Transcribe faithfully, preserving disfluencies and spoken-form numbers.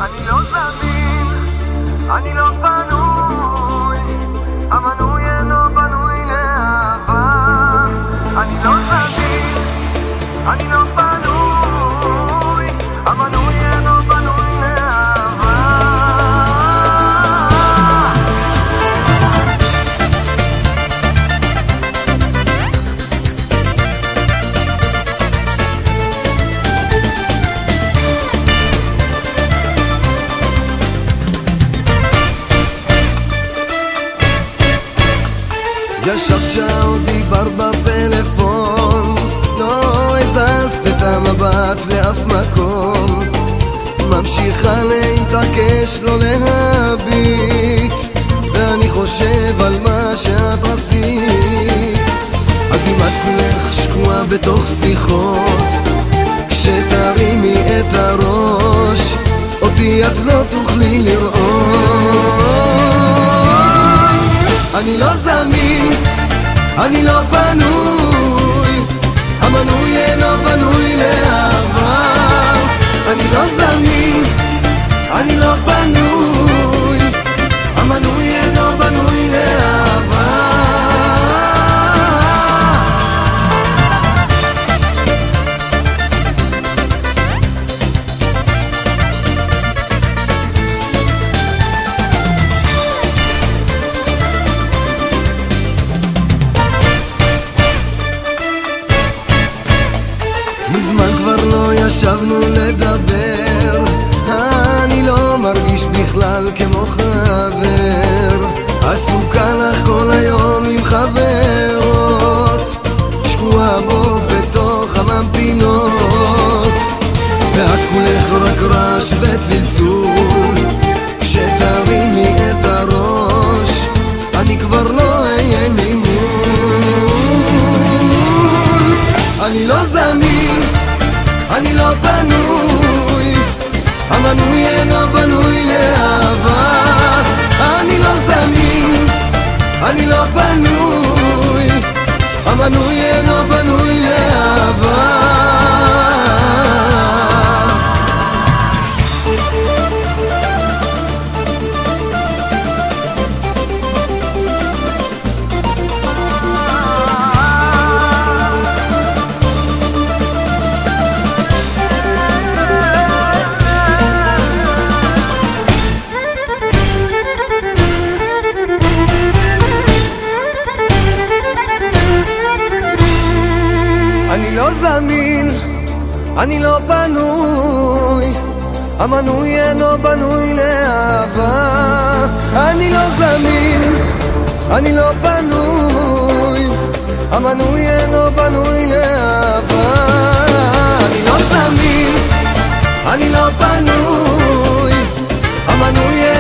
אני לא זמין, אני לא פנוי, המנוי אינו בנוי לאהבה. אני לא זמין, אני לא פנוי, המנוי אינו בנוי לאהבה. ישבת שעוד דיברת בפלאפון, לא הזזת את המבט לאף מקום, ממשיכה להתעקש לא להביט, ואני חושב על מה שאת עשית. אז אם את כולך שקועה בתוך שיחות, כשתרימי את הראש אותי את לא תוכלי לראות. אני לא זמין, אני לא בנוי, המנוי אינו בנוי לאהבה. אני לא זמין, אני לא בנוי, המנוי אינו בנוי לאהבה. מזמן כבר לא ישבנו לדבר, אני לא מרגיש בכלל כמו חבר. עסוקה לך כל היום עם חברות, שקועה בו בתוך הממתינות, ואת כולך רק רעש וצלצול. כשתרימי את הראש אני כבר לא אהיה ממול. אני לא זמין, אני לא בנוי, המנוי אינו בנוי לאהבה. אני לא זמין, אני לא בנוי, המנוי אינו בנוי לאהבה. אני לא זמין, אני לא בנוי, המנוי אינו בנוי לאהבה. אני לא זמין, אני לא בנוי, המנוי אינו בנוי לאהבה. אני לא זמין, אני לא בנוי, המנוי